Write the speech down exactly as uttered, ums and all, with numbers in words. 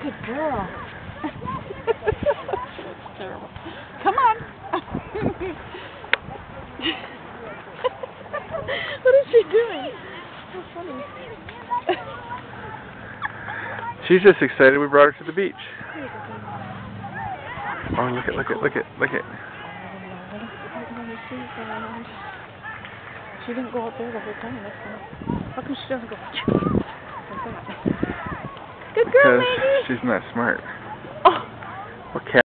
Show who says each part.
Speaker 1: Good girl. Terrible. Come on. What is she doing? So funny.
Speaker 2: She's just excited we brought her to the beach. Oh, look at, look at, look at, look at.
Speaker 1: She didn't go up there the whole time. That's why. How come she doesn't go like that? Good girl,
Speaker 2: Maggie. Because she's not smart.
Speaker 1: Oh.
Speaker 2: What cat?